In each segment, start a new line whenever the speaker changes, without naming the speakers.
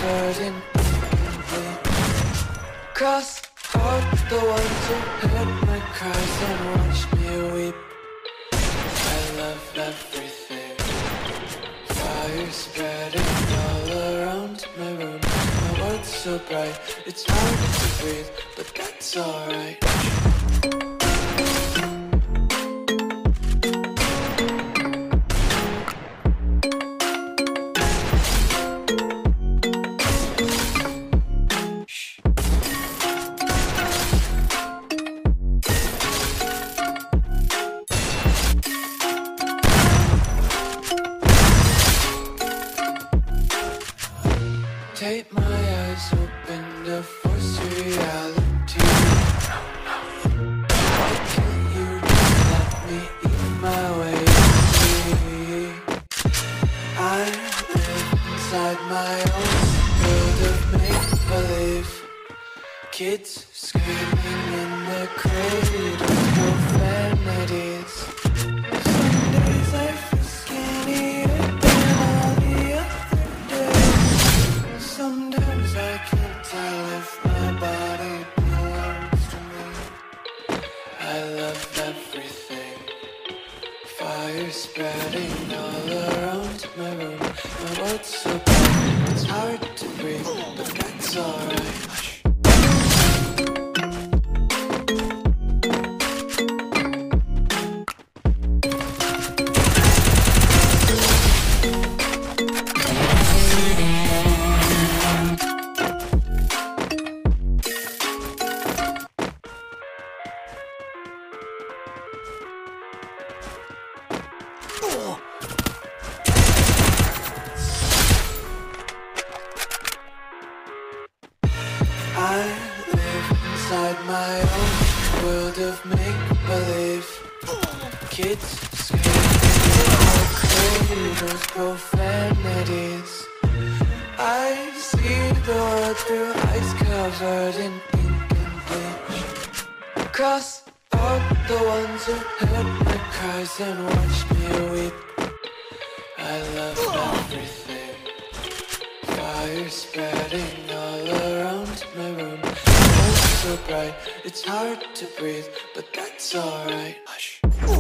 covered in bleach. Cross out the ones who heard my cries and watched me weep. I love everything. Fire spreading all around my room. My world's so bright, it's hard to breathe, but that's alright. Take my eyes open to force reality. Why can't you just let me eat my way free? I live inside my own world of make-believe. Kids screaming in the cradle, profanities. Some days I feel skinnier than all the other days. Sometimes I can't tell if my body belongs to me. I love everything. Fire spreading all around my room. My world's so bright, it's hard to breathe, but that's alright. I live inside my own world of make-believe. Kids screaming in the cradles, profanities. I see the world through eyes covered in ink and bleach. Cross out the ones who heard my cries and watched me weep. I love everything. Fire spreading all around my room. It's so bright, it's hard to breathe, but that's alright. Hush.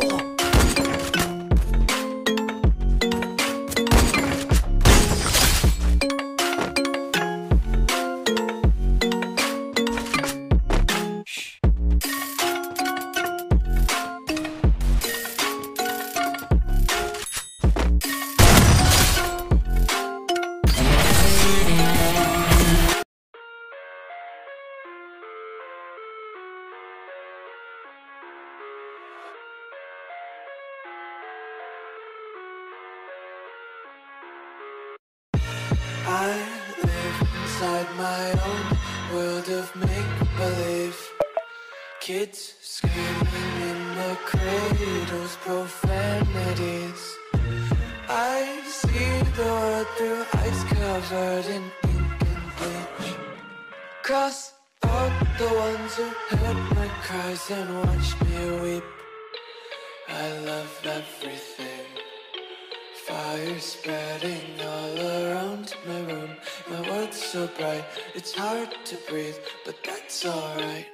I live inside my own world of make-believe. Kids screaming in the cradles, profanities. I see the world through eyes covered in ink and bleach. Cross out the ones who heard my cries and watched me weep. I love everything. Fire spreading all around my room. My world's so bright, it's hard to breathe, but that's alright.